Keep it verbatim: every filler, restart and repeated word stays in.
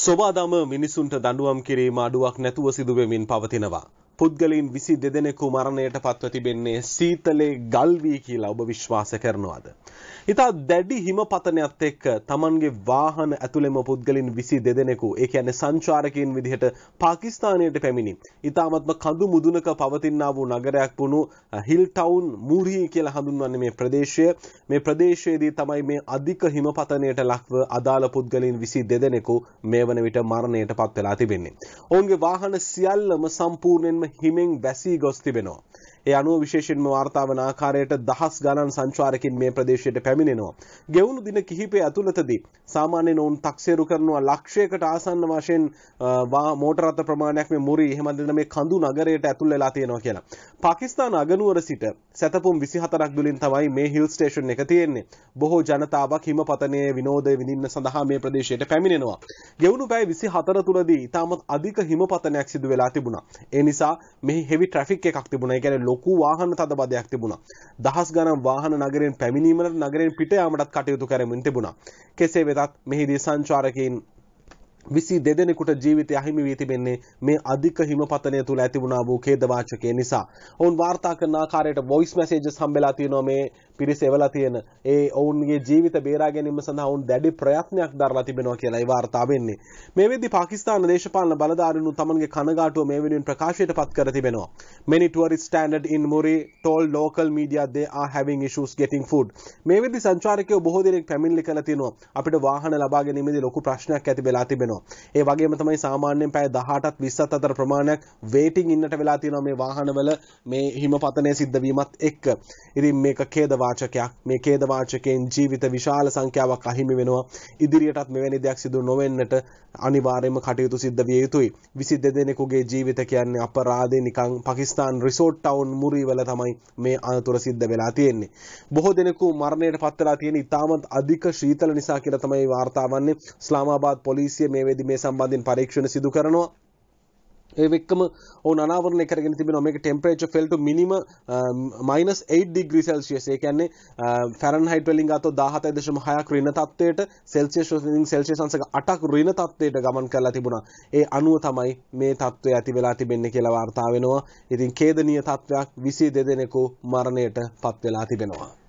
සොබාදම මිනිසුන්ට දඬුවම් කිරීම අඩුවක් නැතුව සිදු වෙමින් පවතිනවා. පුද්ගලයන් විසි දෙදෙනෙකු මරණයට පත්ව තිබෙන්නේ සීතලේ ගල් වී කියලා ඔබ විශ්වාස කරනවද? ඉතා දැඩි හිමපතනයත් එක්ක Tamanගේ වාහන ඇතුළෙම පුද්ගලයන් විසි දෙදෙනෙකු ඒ කියන්නේ සංචාරකයන් විදිහට පාකිස්තානයට පැමිණි. ඉතාමත්ම කඳු මුදුනක පවතිනා වූ නගරයක් වුණු හිල් ටවුන් මුරි කියලා හඳුන්වන්නේ මේ ප්‍රදේශය. මේ ප්‍රදේශයේදී තමයි මේ අධික හිමපතනයට ලක්ව අදාළ පුද්ගලයන් විසි දෙදෙනෙකු මේ වන විට මරණයට පත් වෙලා තිබෙන්නේ. ඔවුන්ගේ වාහන සියල්ලම සම්පූර්ණයෙන්ම හිමෙන් වැසී ගොස් තිබෙනවා. ඒ අනුව විශේෂයෙන්ම වාර්තා වන ආකාරයට දහස් ගණන් සංචාරකින් මේ ප්‍රදේශයට පැමිණෙනවා. ගෙවුණු දින කිහිපය ඇතුළතදී සාමාන්‍යයෙන් ඔවුන් taksේරු කරනවා ලක්ෂයකට ආසන්න වශයෙන් මෝටර රථ ප්‍රමාණයක් මේ මුරි එහෙම නැත්නම් මේ කඳු නගරයට ඇතුල් වෙලා තියෙනවා කියලා. පාකිස්තාන අගනුවර සිට සැතපුම් විසි හතරක් දුලින් තමයි මේ හිල් ස්ටේෂන් එක තියෙන්නේ. බොහෝ ජනතාවක් හිමපතනයේ විනෝදය විඳින්න සඳහා මේ ප්‍රදේශයට පැමිණෙනවා. ගෙවුණු පැය විසි හතර තුලදී ඉතාමත් අධික හිමපතනයක් සිදු වෙලා තිබුණා. ඒ නිසා මෙහි හෙවි ට්‍රැෆික් එකක් තිබුණා. ඒ කියන්නේ ලොකු වාහන තදබදයක් තිබුණා. දහස් ගණන් වාහන නගරයෙන් පැමිණීමට නගරයෙන් පිට යාමටත් කටයුතු කරමින් තිබුණා. කෙසේ වෙතත් මෙහිදී සංචාරකයන් විසි දෙදෙනෙකුට ජීවිතය අහිමි වී තිබෙන්නේ මේ අධික හිමපතනය තුල ඇතිවුණා වූ ඛේදවාචකය නිසා. ඔවුන් වාර්තා කරන ආකාරයට වොයිස් මැසේජස් හම්බෙලා තියෙනවා මේ පිරිස එවලා තියෙන. ඒ ඔවුන්ගේ ජීවිත බේරා ගැනීම සඳහා ඔවුන් දැඩි ප්‍රයත්නයක් දරලා තිබෙනවා කියලා ඒ වාර්තා වෙන්නේ. මේ වෙද්දී පාකිස්තාන දේශපාලන බලධාරීන් තමන්ගේ කනගාටුව මේ වෙනුවෙන් ප්‍රකාශයට පත් කර තිබෙනවා. Many tourists stranded in Muri told local media they are having issues getting food. මේ වෙද්දී සංචාරකයෝ බොහෝ දෙනෙක් පැමිණිලි කරලා තිනවා. අපිට වාහන ලබා ගැනීමේදී ලොකු ප්‍රශ්නයක් ඇති වෙලා තිබෙනවා. ඒ වගේම තමයි සාමාන්‍යයෙන් පැය දහඅටත් විස්සත් අතර ප්‍රමාණයක් වේටිං ඉන්නට වෙලා තියෙනවා මේ වාහනවල මේ හිමපතනය සිද්ධ වීමත් එක්ක. ඉතින් මේක ඛේදවාචකයක්. මේ ඛේදවාචකයෙන් ජීවිත විශාල සංඛ්‍යාවක් අහිමි වෙනවා. ඉදිරියටත් මෙවැනි දෙයක් සිදු නොවෙන්නට අනිවාර්යයෙන්ම කටයුතු සිද්ධ විය යුතුයි. විසි දෙදෙනෙකුගේ ජීවිත කියන්නේ අපරාධේ නිකන් පාකිස්තාන් රිසෝට් ටවුන් මුරි වල තමයි මේ අනතුර සිද්ධ වෙලා තියෙන්නේ. බොහෝ දෙනෙකු මරණයට පත් වෙලා තියෙන ඉතාමත් අධික ශීතල නිසා කියලා තමයි වාර්තා වන්නේ. ඉස්ලාමාබාද් පොලිසිය මේ වෙද්දී මේ සම්බන්ධයෙන් පරීක්ෂණ සිදු කරනවා. ඒ වෙක්කම ඔවුන් අනාවරණය කරගෙන තිබෙනවා මේක temperature fell to minimum minus eight degree celsius. ඒ කියන්නේ ෆැරන්හයිට් වලින් ගත්තොත් දාහතයි දශම හයක් ඍණ තත්ත්වයට සෙල්සියස් වලින් සෙල්සියස් අංශක අටක් ඍණ තත්ත්වයට ගමන් කරලා තිබුණා. ඒ අනුව තමයි මේ තත්ත්වය ඇති වෙලා තිබෙන්නේ කියලා වාර්තා වෙනවා. ඉතින් ඛේදනීය තත්ත්වයක් විසි දෙදෙනෙකු මරණයට පත් වෙලා තිබෙනවා.